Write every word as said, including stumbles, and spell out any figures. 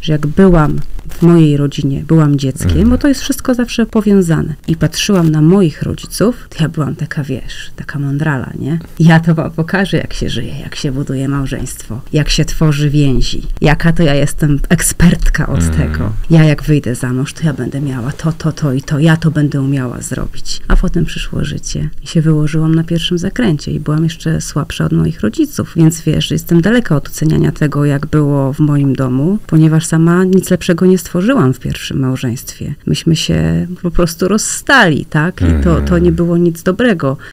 że jak byłam w mojej rodzinie, byłam dzieckiem, mm. bo to jest wszystko zawsze powiązane. I patrzyłam na moich rodziców, to ja byłam taka, wiesz, taka mądrala, nie? Ja to wam pokażę, jak się żyje, jak się buduje małżeństwo, jak się tworzy więzi, jaka to ja jestem ekspertka od mm. tego. Ja jak wyjdę za mąż, to ja będę miała to, to, to i to, ja to będę umiała zrobić. A potem przyszło życie i się wyłożyłam na pierwszym zakręcie i byłam jeszcze słabsza od moich rodziców, więc wiesz, jestem daleka od oceniania tego, jak było w moim domu, ponieważ sama nic lepszego nie stworzyłam w pierwszym małżeństwie. Myśmy się po prostu rozstali, tak? I to, to nie było nic dobrego.